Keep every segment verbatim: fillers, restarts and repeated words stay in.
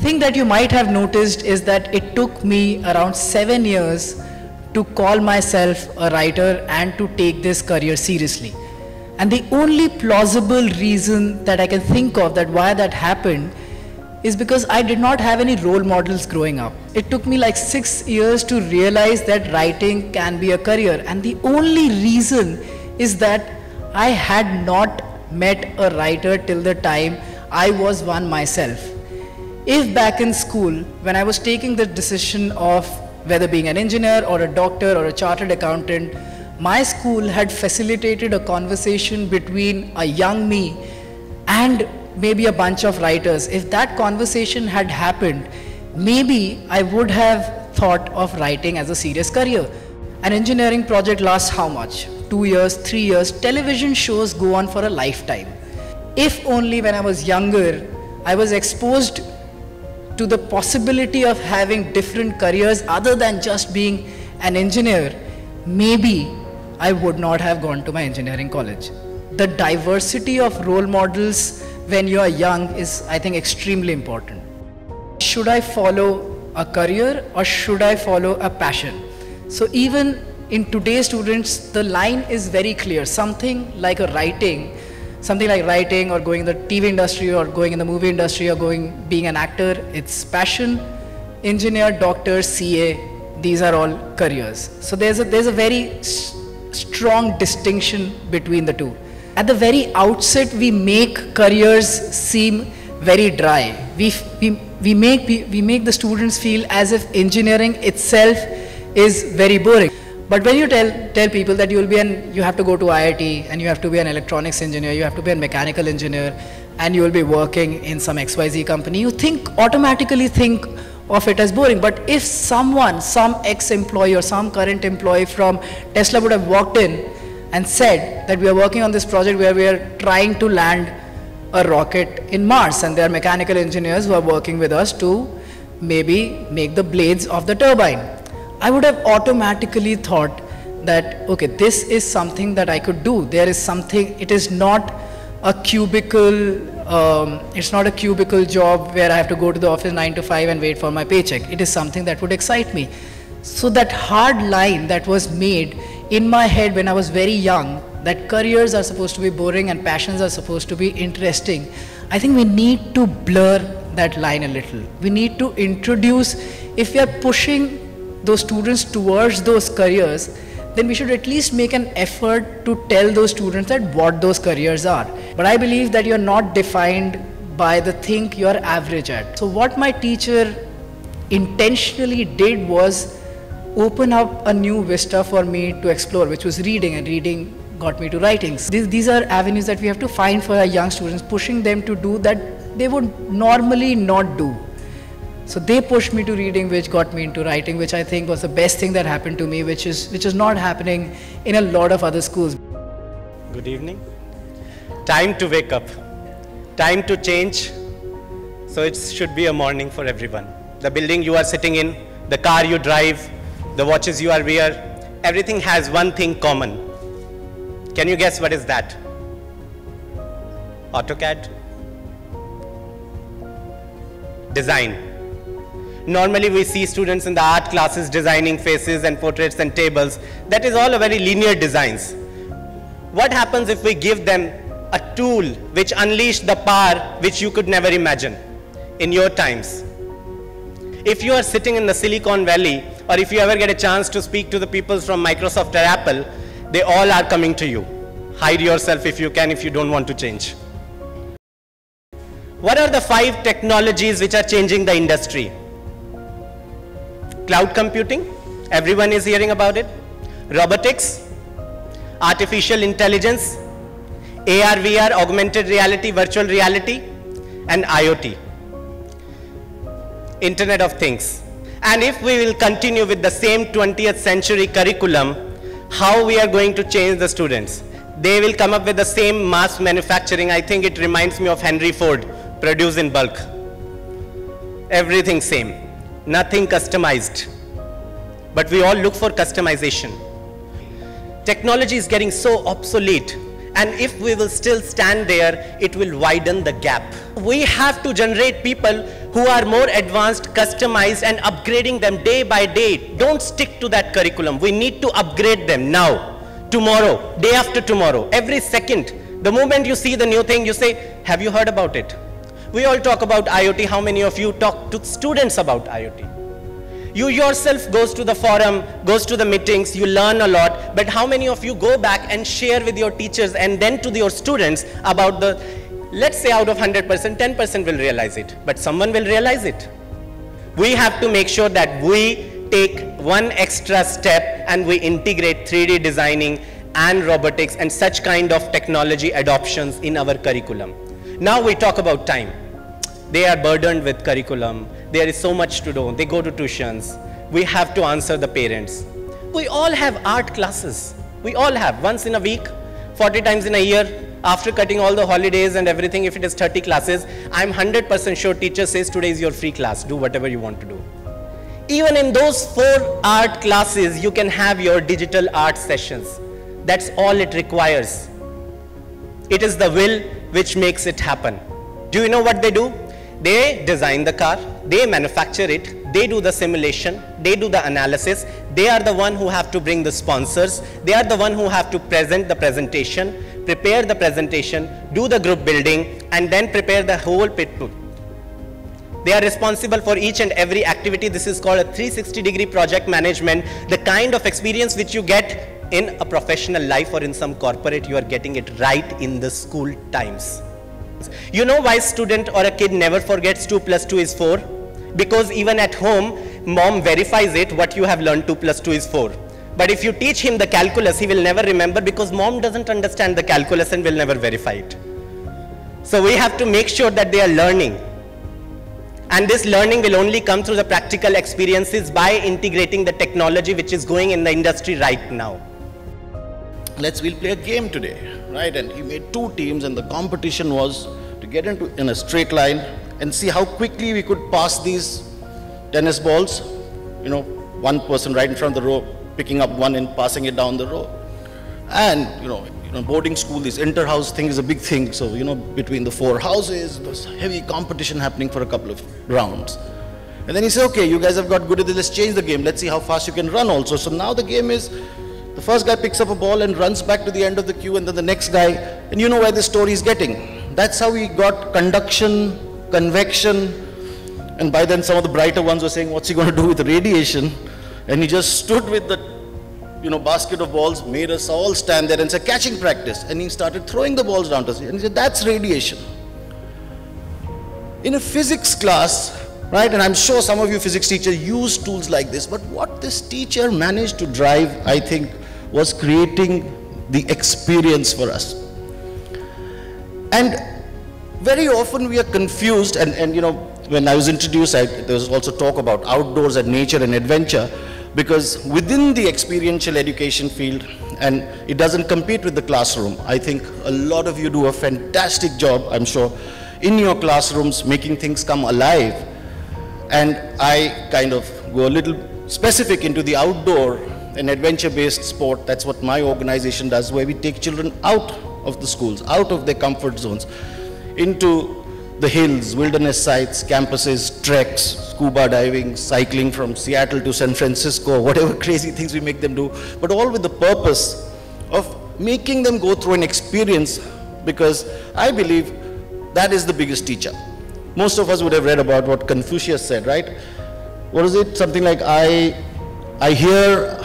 thing that you might have noticed is that it took me around seven years to call myself a writer and to take this career seriously. And the only plausible reason that I can think of that why that happened is because I did not have any role models growing up. It took me like six years to realize that writing can be a career, and the only reason is that I had not met a writer till the time I was one myself. If back in school, when I was taking the decision of whether being an engineer or a doctor or a chartered accountant, my school had facilitated a conversation between a young me and maybe a bunch of writers. If that conversation had happened, maybe I would have thought of writing as a serious career. An engineering project lasts how much? Two years, three years. Television shows go on for a lifetime. If only when I was younger, I was exposed to the possibility of having different careers other than just being an engineer, maybe I would not have gone to my engineering college. The diversity of role models when you are young is, I think, extremely important. Should I follow a career or should I follow a passion? So even in today's students, the line is very clear. Something like a writing, something like writing or going in the T V industry or going in the movie industry or going being an actor, it's passion. Engineer, doctor, C A, these are all careers. So there's a, there's a very strong distinction between the two. At the very outset, we make careers seem very dry. We, we, we, make, we make the students feel as if engineering itself is very boring. But when you tell, tell people that you will be an, you have to go to I I T and you have to be an electronics engineer, you have to be a mechanical engineer, and you will be working in some X Y Z company, you think, automatically think of it as boring. But if someone, some ex-employee or some current employee from Tesla would have walked in and said that we are working on this project where we are trying to land a rocket in Mars, and there are mechanical engineers who are working with us to maybe make the blades of the turbine, I would have automatically thought that, okay, this is something that I could do. There is something, it is not a cubicle, um, it's not a cubicle job where I have to go to the office nine to five and wait for my paycheck. It is something that would excite me. So that hard line that was made in my head when I was very young, that careers are supposed to be boring and passions are supposed to be interesting, I think we need to blur that line a little. We need to introduce, if we are pushing those students towards those careers, then we should at least make an effort to tell those students that what those careers are. But I believe that you're not defined by the thing you're average at. So what my teacher intentionally did was open up a new vista for me to explore, which was reading, and reading got me to writing. These, these are avenues that we have to find for our young students, pushing them to do that they would normally not do. So they pushed me to reading, which got me into writing, which I think was the best thing that happened to me, which is, which is not happening in a lot of other schools. Good evening. Time to wake up. Time to change. So it should be a morning for everyone. The building you are sitting in, the car you drive, the watches you are wear, everything has one thing common. Can you guess what is that? AutoCAD? Design. Normally we see students in the art classes designing faces and portraits and tables. That is all a very linear designs. What happens if we give them a tool which unleashed the power which you could never imagine in your times? If you are sitting in the Silicon Valley, or if you ever get a chance to speak to the people from Microsoft or Apple, they all are coming to you. Hide yourself if you can, if you don't want to change. What are the five technologies which are changing the industry? Cloud computing, everyone is hearing about it. Robotics, artificial intelligence, A R, V R, augmented reality, virtual reality, and IoT. Internet of Things. And if we will continue with the same twentieth century curriculum, how we are going to change the students? They will come up with the same mass manufacturing. I think it reminds me of Henry Ford, produce in bulk. Everything same, nothing customized. But we all look for customization. Technology is getting so obsolete, And if we will still stand there, it will widen the gap. We have to generate people who are more advanced, customized, and upgrading them day by day. Don't stick to that curriculum. We need to upgrade them now, tomorrow, day after tomorrow, every second. The moment you see the new thing, you say, have you heard about it? We all talk about IoT. How many of you talk to students about IoT? You yourself goes to the forum, goes to the meetings, you learn a lot, but how many of you go back and share with your teachers and then to your students about the, let's say out of one hundred percent, ten percent will realize it, but someone will realize it. We have to make sure that we take one extra step and we integrate three D designing and robotics and such kind of technology adoptions in our curriculum. Now we talk about time. They are burdened with curriculum. There is so much to do. They go to tuitions. We have to answer the parents. We all have art classes. We all have once in a week, forty times in a year. After cutting all the holidays and everything, if it is thirty classes, I'm one hundred percent sure teacher says today is your free class. Do whatever you want to do. Even in those four art classes, you can have your digital art sessions. That's all it requires. It is the will which makes it happen. Do you know what they do? They design the car, they manufacture it, they do the simulation, they do the analysis, they are the one who have to bring the sponsors, they are the one who have to present the presentation, prepare the presentation, do the group building, and then prepare the whole pitbook. They are responsible for each and every activity. This is called a three sixty degree project management, the kind of experience which you get in a professional life or in some corporate, you are getting it right in the school times. You know why student or a kid never forgets two plus two is four? Because even at home, mom verifies it, what you have learned, two plus two is four. But if you teach him the calculus, he will never remember because mom doesn't understand the calculus and will never verify it. So we have to make sure that they are learning. And this learning will only come through the practical experiences by integrating the technology which is going in the industry right now. Let's, we'll play a game today, right? And he made two teams and the competition was to get into in a straight line and see how quickly we could pass these tennis balls. You know, one person right in front of the row, picking up one and passing it down the row. And, you know, you know, boarding school, this inter-house thing is a big thing. So, you know, between the four houses, there's heavy competition happening for a couple of rounds. And then he said, okay, you guys have got good at this, let's change the game. Let's see how fast you can run also. So now the game is, the first guy picks up a ball and runs back to the end of the queue, and then the next guy, and you know where the story is getting. That's how we got conduction, convection, and by then some of the brighter ones were saying, what's he going to do with radiation? And he just stood with the, you know, basket of balls, made us all stand there and said, catching practice. And he started throwing the balls down to us. And he said, that's radiation. In a physics class, right, and I'm sure some of you physics teachers use tools like this, but what this teacher managed to drive, I think, was creating the experience for us. And very often we are confused, and, and you know, when I was introduced, I, there was also talk about outdoors and nature and adventure, because within the experiential education field, and it doesn't compete with the classroom, I think a lot of you do a fantastic job, I'm sure, in your classrooms, making things come alive. And I kind of go a little specific into the outdoor and adventure-based sport. That's what my organization does, where we take children out of the schools, out of their comfort zones, into the hills, wilderness sites, campuses, treks, scuba diving, cycling from Seattle to San Francisco, whatever crazy things we make them do, but all with the purpose of making them go through an experience, because I believe that is the biggest teacher. Most of us would have read about what Confucius said, right? What is it? Something like, I, I hear,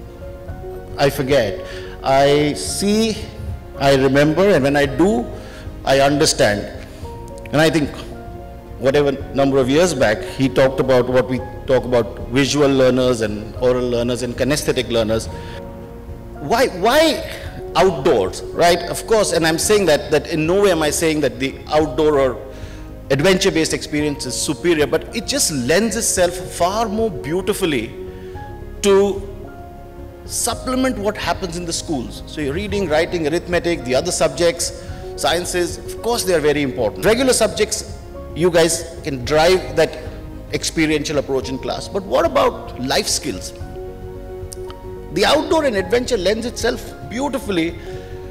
I forget. I see, I remember, and when I do, I understand. And I think whatever number of years back, he talked about what we talk about visual learners and oral learners and kinesthetic learners. Why, why outdoors, right? Of course, and I'm saying that, that in no way am I saying that the outdoor or adventure-based experience is superior, but it just lends itself far more beautifully to supplement what happens in the schools. So you're reading, writing, arithmetic, the other subjects, sciences, of course they are very important. Regular subjects, you guys can drive that experiential approach in class. But what about life skills? The outdoor and adventure lends itself beautifully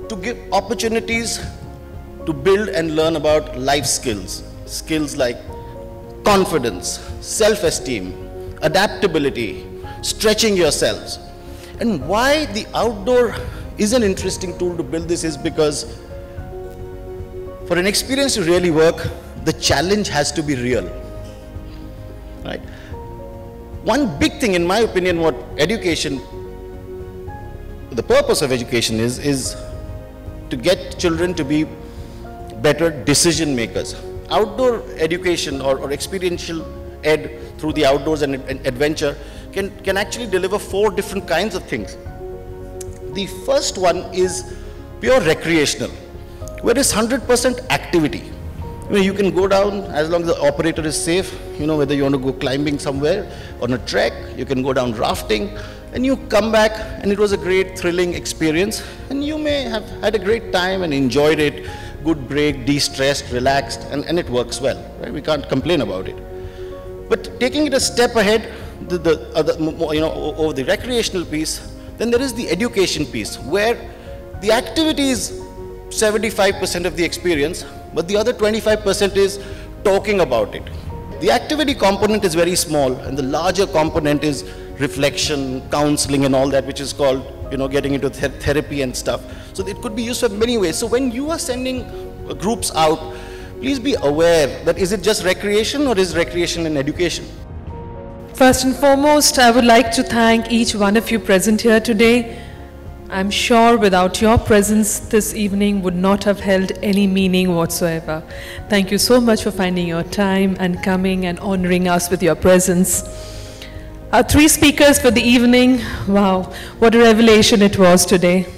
to give opportunities to build and learn about life skills. Skills like confidence, self-esteem, adaptability, stretching yourselves. And why the outdoor is an interesting tool to build this is because for an experience to really work, the challenge has to be real, right? One big thing, in my opinion, what education, the purpose of education is, is to get children to be better decision makers. Outdoor education or, or experiential ed through the outdoors and, and adventure can, can actually deliver four different kinds of things. The first one is pure recreational, where it's one hundred percent activity. I mean, you can go down as long as the operator is safe, you know, whether you want to go climbing somewhere on a trek, you can go down rafting, and you come back and it was a great thrilling experience, and you may have had a great time and enjoyed it, good break, de-stressed, relaxed, and, and it works well, right? We can't complain about it. But taking it a step ahead, the, the other, you know, over the recreational piece, then there is the education piece, where the activity is seventy-five percent of the experience, but the other twenty-five percent is talking about it. The activity component is very small, and the larger component is reflection, counseling, and all that, which is called, you know, getting into th therapy and stuff. So it could be used for many ways. So when you are sending groups out, please be aware that is it just recreation or is recreation and education? First and foremost, I would like to thank each one of you present here today. I'm sure without your presence, this evening would not have held any meaning whatsoever. Thank you so much for finding your time and coming and honoring us with your presence. Our three speakers for the evening, wow, what a revelation it was today.